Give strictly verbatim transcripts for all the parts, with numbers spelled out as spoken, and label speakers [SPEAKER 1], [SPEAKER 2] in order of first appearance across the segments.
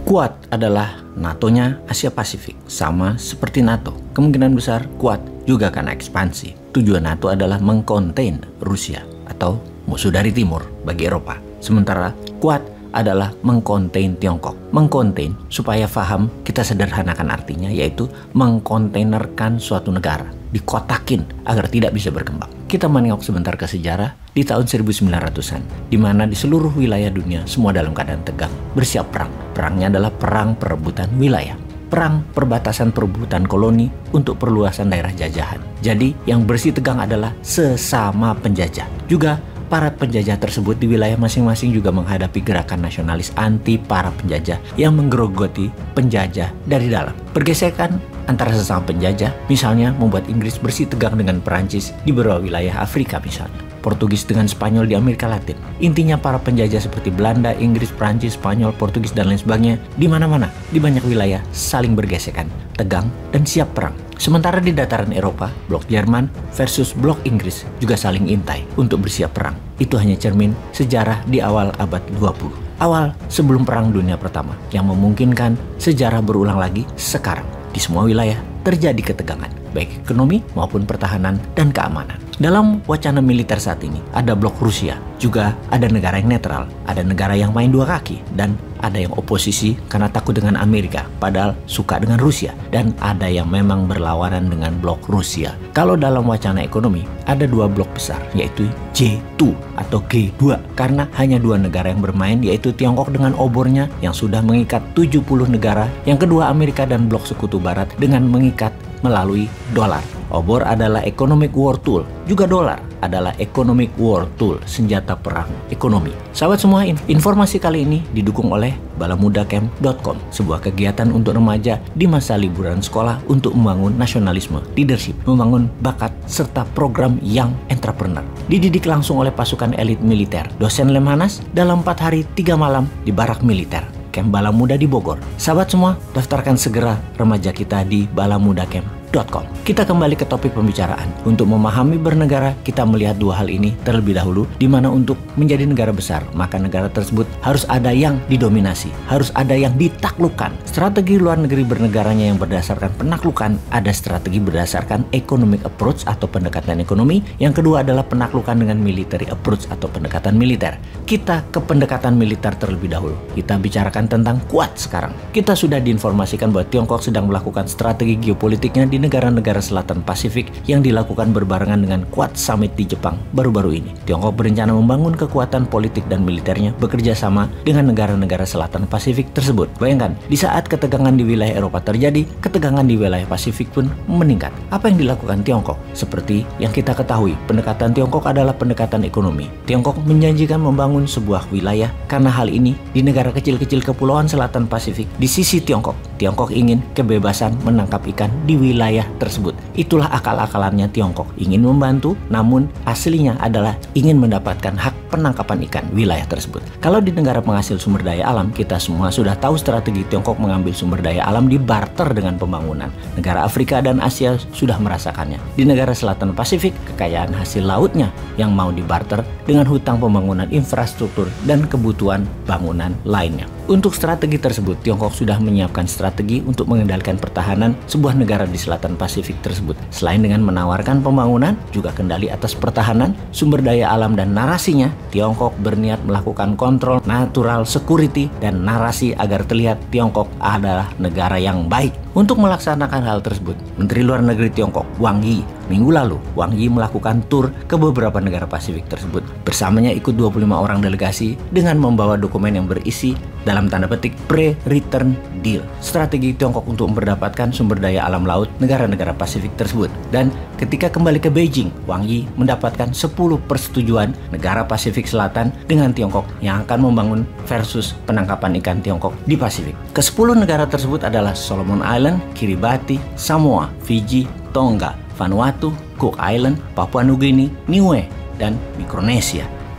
[SPEAKER 1] Quad adalah NATO-nya Asia Pasifik, sama seperti NATO. Kemungkinan besar Quad juga akan ekspansi. Tujuan NATO adalah mengkonten Rusia atau musuh dari timur bagi Eropa. Sementara Quad adalah mengkonten Tiongkok. Mengkonten, supaya paham, kita sederhanakan artinya, yaitu mengkontainerkan suatu negara, dikotakin agar tidak bisa berkembang. Kita menengok sebentar ke sejarah di tahun seribu sembilan ratusan, di mana di seluruh wilayah dunia semua dalam keadaan tegang, bersiap perang. Perangnya adalah perang perebutan wilayah. Perang perbatasan perebutan koloni untuk perluasan daerah jajahan. Jadi yang bersih tegang adalah sesama penjajah. Juga para penjajah tersebut di wilayah masing-masing juga menghadapi gerakan nasionalis anti para penjajah yang menggerogoti penjajah dari dalam. Pergesekan antara sesama penjajah misalnya membuat Inggris bersih tegang dengan Perancis di beberapa wilayah Afrika misalnya. Portugis dengan Spanyol di Amerika Latin. Intinya para penjajah seperti Belanda, Inggris, Prancis, Spanyol, Portugis, dan lain sebagainya di mana-mana, di banyak wilayah saling bergesekan, tegang, dan siap perang. Sementara di dataran Eropa, blok Jerman versus blok Inggris juga saling intai untuk bersiap perang. Itu hanya cermin sejarah di awal abad dua puluh. Awal sebelum Perang Dunia Pertama yang memungkinkan sejarah berulang lagi sekarang. Di semua wilayah terjadi ketegangan, baik ekonomi maupun pertahanan dan keamanan. Dalam wacana militer saat ini, ada blok Rusia, juga ada negara yang netral, ada negara yang main dua kaki, dan ada yang oposisi karena takut dengan Amerika, padahal suka dengan Rusia, dan ada yang memang berlawanan dengan blok Rusia. Kalau dalam wacana ekonomi, ada dua blok besar, yaitu G dua atau G dua, karena hanya dua negara yang bermain, yaitu Tiongkok dengan obornya yang sudah mengikat tujuh puluh negara, yang kedua Amerika dan blok Sekutu Barat dengan mengikat melalui dolar. Obor adalah economic war tool, juga dolar adalah economic war tool, senjata perang ekonomi. Sahabat semua, informasi kali ini didukung oleh balamudacamp dot com, sebuah kegiatan untuk remaja di masa liburan sekolah untuk membangun nasionalisme, leadership, membangun bakat, serta program young entrepreneur. Dididik langsung oleh pasukan elit militer, dosen Lemhanas dalam empat hari tiga malam di barak militer, Camp Bala Muda di Bogor. Sahabat semua, daftarkan segera remaja kita di balamudacamp dot com. Kita kembali ke topik pembicaraan. Untuk memahami bernegara, kita melihat dua hal ini terlebih dahulu, di mana untuk menjadi negara besar, maka negara tersebut harus ada yang didominasi, harus ada yang ditaklukkan. Strategi luar negeri bernegaranya yang berdasarkan penaklukan, ada strategi berdasarkan economic approach atau pendekatan ekonomi, yang kedua adalah penaklukan dengan military approach atau pendekatan militer. Kita ke pendekatan militer terlebih dahulu. Kita bicarakan tentang Quad sekarang. Kita sudah diinformasikan bahwa Tiongkok sedang melakukan strategi geopolitiknya di negara-negara selatan Pasifik yang dilakukan berbarengan dengan Quad Summit di Jepang baru-baru ini. Tiongkok berencana membangun kekuatan politik dan militernya bekerja sama dengan negara-negara selatan Pasifik tersebut. Bayangkan, di saat ketegangan di wilayah Eropa terjadi, ketegangan di wilayah Pasifik pun meningkat. Apa yang dilakukan Tiongkok? Seperti yang kita ketahui, pendekatan Tiongkok adalah pendekatan ekonomi. Tiongkok menjanjikan membangun sebuah wilayah karena hal ini di negara kecil-kecil kepulauan selatan Pasifik di sisi Tiongkok. Tiongkok ingin kebebasan menangkap ikan di wilayah tersebut. Itulah akal-akalannya Tiongkok, ingin membantu, namun aslinya adalah ingin mendapatkan hak penangkapan ikan wilayah tersebut. Kalau di negara penghasil sumber daya alam, kita semua sudah tahu strategi Tiongkok mengambil sumber daya alam di barter dengan pembangunan. Negara Afrika dan Asia sudah merasakannya. Di negara selatan Pasifik, kekayaan hasil lautnya yang mau dibarter dengan hutang pembangunan infrastruktur dan kebutuhan bangunan lainnya. Untuk strategi tersebut, Tiongkok sudah menyiapkan strategi untuk mengendalikan pertahanan sebuah negara di selatan Pasifik tersebut. Selain dengan menawarkan pembangunan, juga kendali atas pertahanan, sumber daya alam dan narasinya, Tiongkok berniat melakukan kontrol natural security dan narasi agar terlihat Tiongkok adalah negara yang baik. Untuk melaksanakan hal tersebut, Menteri Luar Negeri Tiongkok, Wang Yi, minggu lalu, Wang Yi melakukan tur ke beberapa negara Pasifik tersebut. Bersamanya ikut dua puluh lima orang delegasi dengan membawa dokumen yang berisi dalam tanda petik pre-return deal, strategi Tiongkok untuk mendapatkan sumber daya alam laut negara-negara Pasifik tersebut. Dan ketika kembali ke Beijing, Wang Yi mendapatkan sepuluh persetujuan negara Pasifik Selatan dengan Tiongkok yang akan membangun versus penangkapan ikan Tiongkok di Pasifik. Kesepuluh negara tersebut adalah Solomon Island, Kiribati, Samoa, Fiji, Tonga, Vanuatu, Cook Island, Papua Nugini, Niue, dan Mikronesia.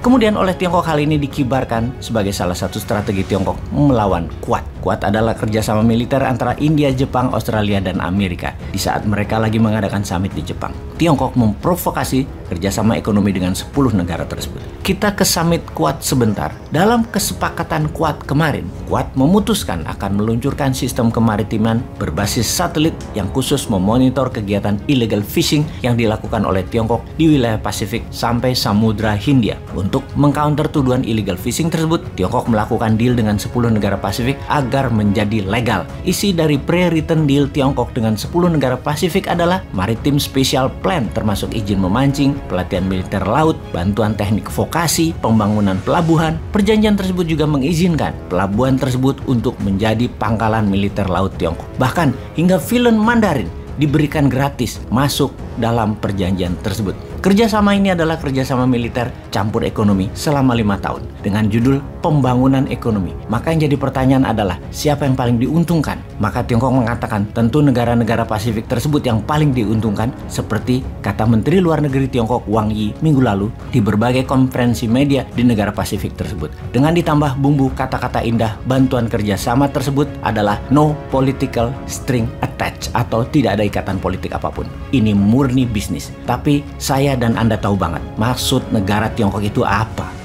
[SPEAKER 1] Kemudian oleh Tiongkok hal ini dikibarkan sebagai salah satu strategi Tiongkok melawan Quad. Quad adalah kerjasama militer antara India, Jepang, Australia, dan Amerika di saat mereka lagi mengadakan summit di Jepang. Tiongkok memprovokasi kerjasama ekonomi dengan sepuluh negara tersebut. Kita ke summit Quad sebentar. Dalam kesepakatan Quad kemarin, Quad memutuskan akan meluncurkan sistem kemaritiman berbasis satelit yang khusus memonitor kegiatan illegal fishing yang dilakukan oleh Tiongkok di wilayah Pasifik sampai Samudra Hindia. Untuk mengcounter tuduhan illegal fishing tersebut, Tiongkok melakukan deal dengan sepuluh negara Pasifik agar menjadi legal. Isi dari pre-written deal Tiongkok dengan sepuluh negara Pasifik adalah Maritime Special Plan, termasuk izin memancing, pelatihan militer laut, bantuan teknik vokasi, pembangunan pelabuhan. Perjanjian tersebut juga mengizinkan pelabuhan tersebut untuk menjadi pangkalan militer laut Tiongkok. Bahkan hingga film Mandarin diberikan gratis masuk dalam perjanjian tersebut. Kerjasama ini adalah kerjasama militer campur ekonomi selama lima tahun dengan judul pembangunan ekonomi. Maka yang jadi pertanyaan adalah siapa yang paling diuntungkan? Maka Tiongkok mengatakan tentu negara-negara Pasifik tersebut yang paling diuntungkan, seperti kata Menteri Luar Negeri Tiongkok Wang Yi minggu lalu di berbagai konferensi media di negara Pasifik tersebut. Dengan ditambah bumbu kata-kata indah, bantuan kerjasama tersebut adalah no political string attached atau tidak ada ikatan politik apapun. Ini murni bisnis. Tapi saya dan Anda tahu banget maksud negara Tiongkok itu apa.